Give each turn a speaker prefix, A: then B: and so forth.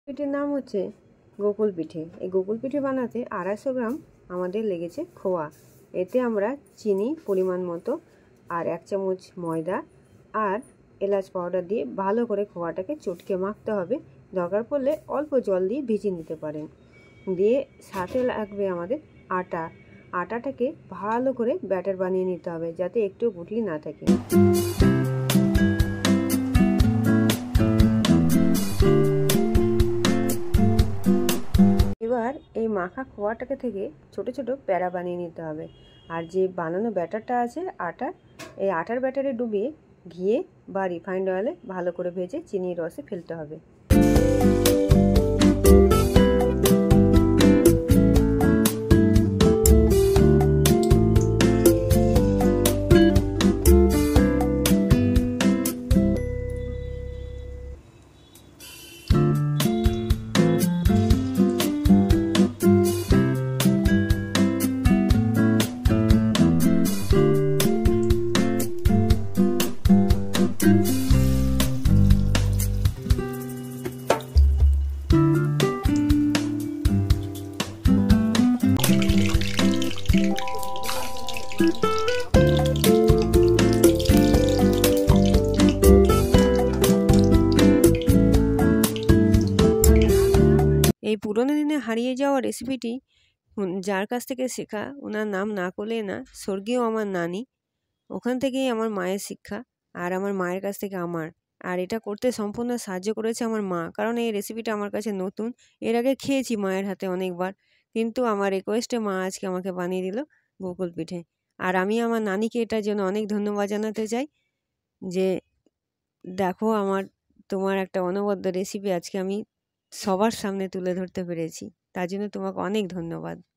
A: পিঠের নাম হচ্ছে গোকুল পিঠে। এই গোকুল পিঠে বানাতে 250 গ্রাম আমাদের লেগেছে খোয়া। এতে আমরা চিনি পরিমাণ মতো আর 1 চামচ ময়দা আর এলাচ পাউডার দিয়ে ভালো করে খোয়াটাকে চটকে মাখতে হবে। দরকার পড়লে অল্প জল দিয়ে ভিজিয়ে নিতে পারেন। দিয়ে সাথে লাগবে আমাদের আটা। আটাটাকে ভালো করে ব্যাটার বানিয়ে নিতে হবে যাতে একটু গুটলি না থাকে। এবার এই মাখা খোয়াটাকে থেকে ছোট ছোট প্যাড়া বানিয়ে নিতে হবে। আর যে বানানো ব্যাটারটা আছে আটা, এই আটার ব্যাটারে ডুবিয়ে ঘিয়ে বা রিফাইন্ড অয়েলে ভালো করে ভেজে চিনির রসে ফেলতে হবে। এই পুরোনো দিনে হারিয়ে যাওয়া রেসিপিটি যার কাছ থেকে শেখা, ওনার নাম না করলে না, স্বর্গীয় আমার নানি। ওখান থেকেই আমার মায়ের শিক্ষা আর আমার মায়ের কাছ থেকে আমার। আর এটা করতে সম্পূর্ণ সাহায্য করেছে আমার মা, কারণ এই রেসিপিটা আমার কাছে নতুন। এর আগে খেয়েছি মায়ের হাতে অনেকবার, কিন্তু আমার রিকোয়েস্টে মা আজকে আমাকে বানিয়ে দিল গোকুল পিঠে। আর আমি আমার নানিকে এটার জন্য অনেক ধন্যবাদ জানাতে চাই যে দেখো তোমার একটা অনবদ্য রেসিপি আজকে আমি সবার সামনে তুলে ধরতে পেরেছি। তার জন্য তোমাকে অনেক ধন্যবাদ।